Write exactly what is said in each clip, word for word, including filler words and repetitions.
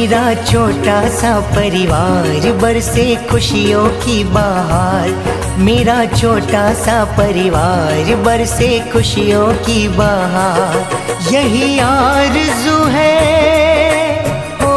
मेरा छोटा सा परिवार बरसे खुशियों की बहार। मेरा छोटा सा परिवार बरसे खुशियों की बहार। यही आरज़ू है, ओ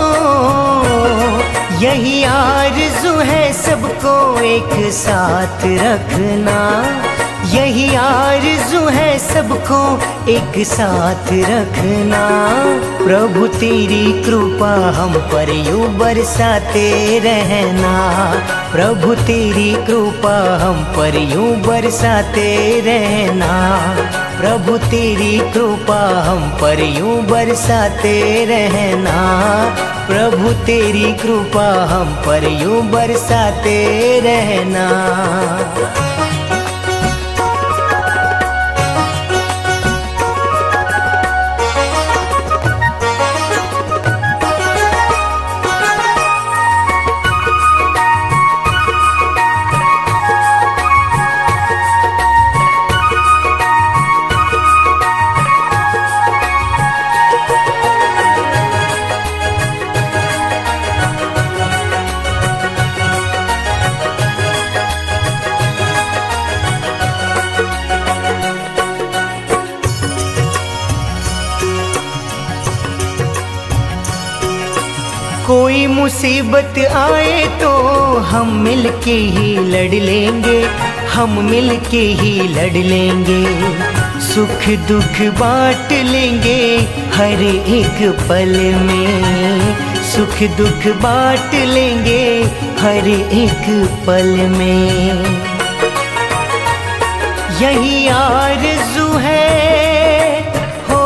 यही आरज़ू है सबको एक साथ रखना। यही आरज़ू है सबको एक साथ रखना। प्रभु तेरी कृपा हम पर यूं बरसाते रहना। प्रभु तेरी कृपा हम पर यूं बरसाते रहना। प्रभु तेरी कृपा हम पर यूं बरसाते रहना। प्रभु तेरी कृपा हम पर यूं बरसाते रहना। कोई मुसीबत आए तो हम मिलके ही लड़ लेंगे। हम मिलके ही लड़ लेंगे। सुख दुख बांट लेंगे हर एक पल में। सुख दुख बांट लेंगे हर एक पल में। यही आरज़ू है, हो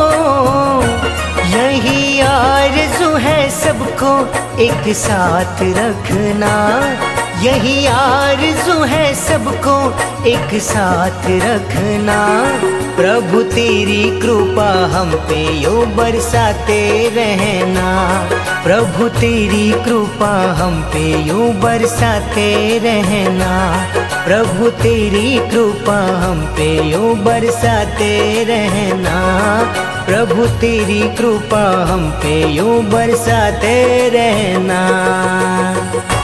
यही आरज़ू है सबको एक साथ रखना। यही आरज़ू है सबको एक साथ रखना। प्रभु तेरी कृपा हम पे यूं बरसाते रहना। प्रभु तेरी कृपा हम पे यूं बरसाते रहना। प्रभु तेरी कृपा हम पे यूं बरसाते रहना। प्रभु तेरी कृपा हम पे यूं बरसाते रहना।